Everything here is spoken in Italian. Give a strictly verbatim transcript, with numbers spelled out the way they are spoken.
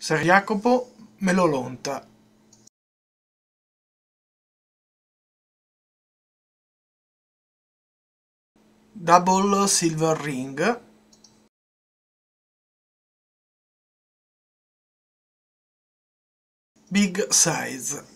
Ser Jacopo me lo lonta. Double silver ring. Big size.